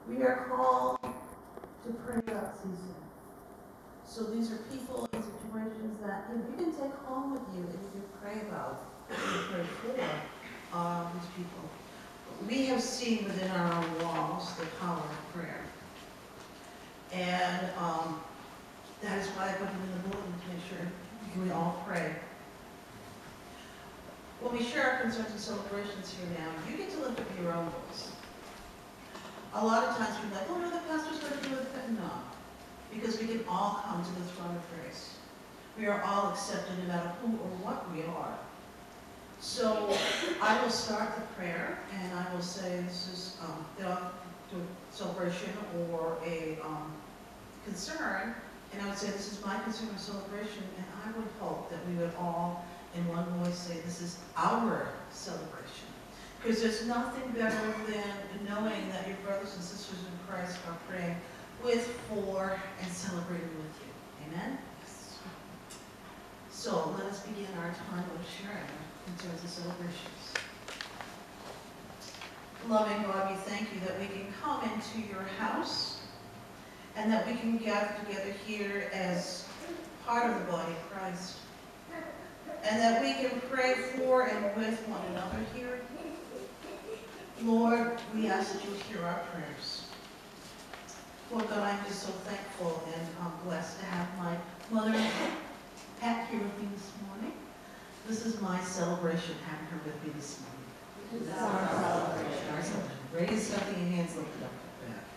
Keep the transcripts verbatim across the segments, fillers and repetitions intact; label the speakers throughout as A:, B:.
A: We are called to pray about season. So these are people in situations that you, know, you can take home with you and you can pray about, and pray for uh, these people. We have seen within our own walls the power of prayer. And um, that is why I put it in the bulletin to make sure we all pray. When we share our concerns and celebrations here now, you get to lift up your own voice. A lot of times we're like, oh no, the pastor's going to do it. No, because we can all come to the throne of grace. We are all accepted no matter who or what we are. So I will start the prayer and I will say this is um, a celebration or a um, concern. And I would say this is my concern or celebration, and I would hope that we would all in one voice say this is our celebration. Because there's nothing better than knowing that your brothers and sisters in Christ are praying with, for, and celebrating with you. Amen? So let us begin our time of sharing our concerns and celebrations. Loving God, we thank you that we can come into your house and that we can gather together here as part of the body of Christ. And that we can pray for and with one another here. Lord, we ask that you would hear our prayers. Lord God, I'm just so thankful and um, blessed to have my mother, Pat, here with me this morning. This is my celebration, having her with me this morning. This is our celebration. Our celebration. Raise up your hands, lift it up to that.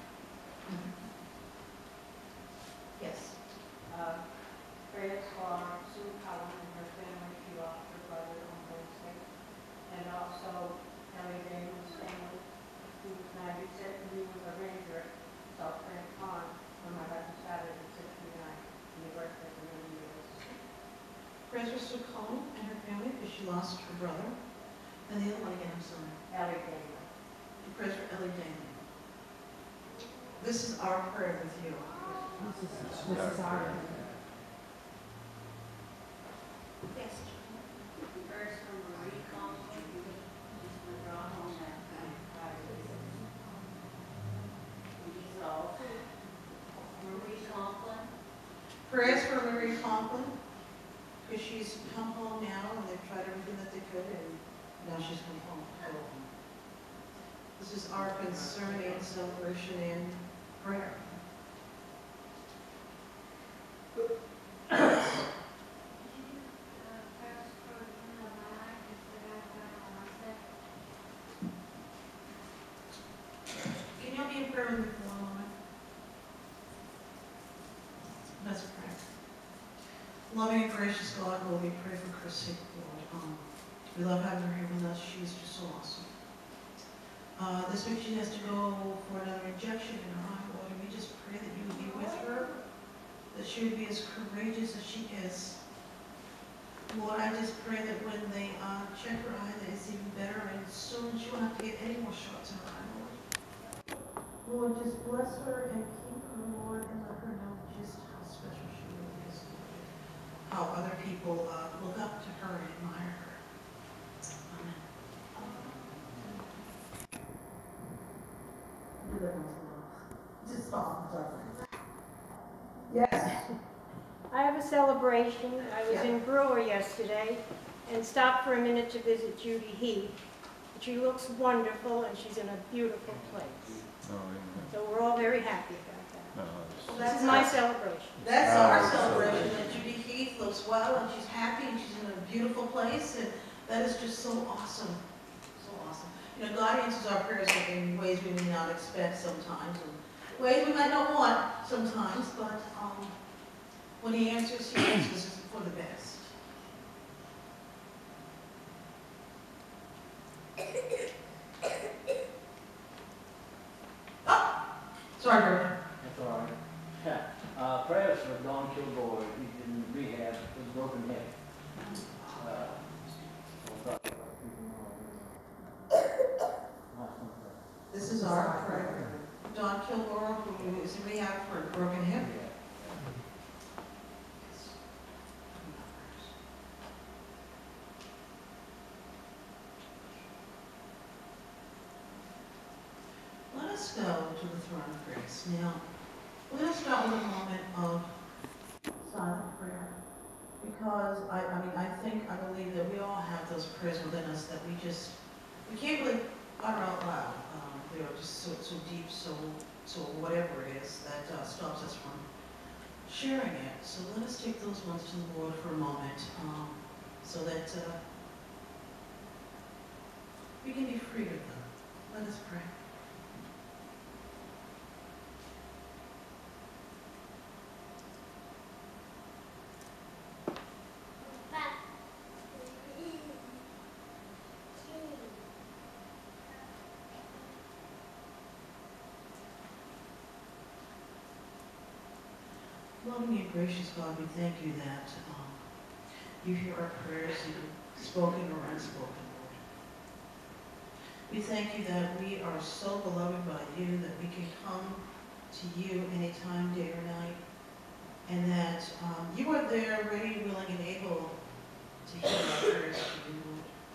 A: Yes.
B: Uh, prayers for Sue Cullen and her family. She lost her brother on Wednesday. And also Ellie Damon's family. He was ninety-six and he was a ranger at South Grand Pond when my husband started at sixty-nine. And he worked there for many years.
A: Prayers for Sue Cullen and her family because she lost her brother. And the other one again, I'm sorry.
B: Ellie Damon.
A: And prayers for Ellie Damon. This is our prayer with you.
C: This is, this is our
A: Yes.
B: First from Marie Conklin. She's been brought home after five years. These all. Marie Conklin.
A: Prayers for Marie Conklin, because she's come home now and they've tried everything that they could and now she's come home. This is our concern and celebration and prayer. Can you be in prayer with me for one moment? Let's pray. Loving and gracious God, Lord, we pray for Chrissy, Lord. Um, we love having her here with us. She's just so awesome. Uh, this week she has to go for another injection in her eye, Lord, and we just pray that you would be with her, that she would be as courageous as she is. Lord, I just pray that when they uh, check her eye, that it's even better, and soon she won't have to get any more shots in her eye, Lord. Lord, just bless her and keep her, Lord, and let her know just how special she really is, how other people uh, look up to her and admire her. Amen. Just stop. Yes.
D: I have a celebration. I was
A: Yeah.
D: in Brewer yesterday and stopped for a minute to visit Judy Heath. She looks wonderful and she's in a beautiful place.
E: Oh, yeah.
D: So we're all very happy about that.
E: No,
A: Well,
D: This
A: that's
D: is my
A: our-
D: celebration.
A: That's
E: Ah,
A: our
E: that's
A: celebration,
E: so
A: that Judy Heath looks well and she's happy and she's in a beautiful place, and that is just so awesome, so awesome. You know, God answers our prayers in ways we may not expect sometimes, and ways we might not want sometimes, but um, when He answers, He answers for the best. Oh, sorry, Bert.
F: That's all right. Yeah. Uh, prayers for Don Kilgore. He's in rehab with a broken hip. Uh, so probably a lot of people know already. Last one, uh,
A: This is our prayer. Don Kilgore, who is in rehab for a broken hip.
F: yeah.
A: Let us us go to the throne of grace. Now, we're going to start with a moment of silent prayer. Because I, I mean, I think, I believe that we all have those prayers within us that we just, we can't really utter out loud. Um, they are just so, so deep, so, so whatever it is that uh, stops us from sharing it. So let us take those ones to the Lord for a moment, um, so that uh, we can be free of them. Let us pray. Loving and gracious God, we thank you that um, you hear our prayers, either spoken or unspoken, Lord. We thank you that we are so beloved by you that we can come to you anytime, day or night, and that um, you are there, ready, willing, and able to hear our prayers to you,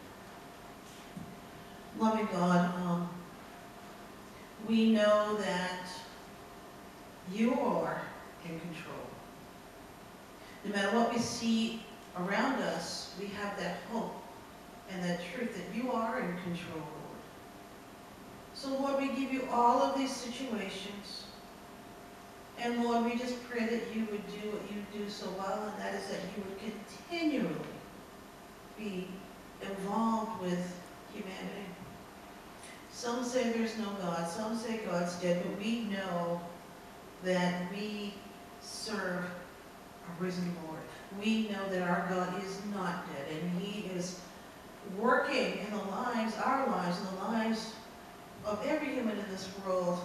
A: Lord. Loving God, um, we know that you are in control. No matter what we see around us, we have that hope and that truth that you are in control, Lord. So, Lord, we give you all of these situations. And, Lord, we just pray that you would do what you do so well, and that is that you would continually be involved with humanity. Some say there's no God. Some say God's dead, but we know that we serve a risen Lord. We know that our God is not dead, and he is working in the lives, our lives, in the lives of every human in this world.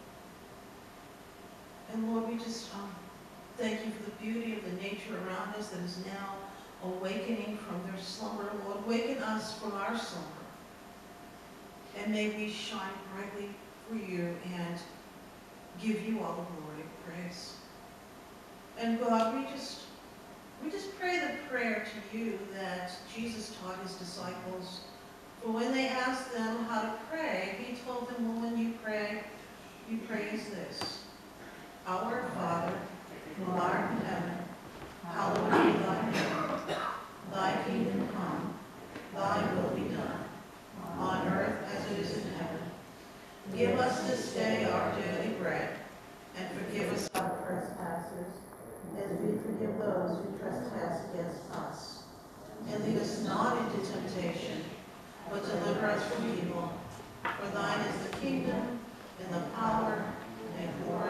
A: And Lord, we just um, thank you for the beauty of the nature around us that is now awakening from their slumber. Lord, awaken us from our slumber. And may we shine brightly for you and give you all the glory and praise. And God, we just, we just pray the prayer to you that Jesus taught his disciples. For when they asked them how to pray, he told them, well, when you pray, you pray as this: Our Father, who art in heaven, hallowed be thy name. Thy kingdom come, thy will be done, on earth as it is in heaven. Give us this day our daily bread, and forgive us our trespasses, as we forgive those who trespass against us. And lead us not into temptation, but deliver us from evil. For thine is the kingdom, and the power, and glory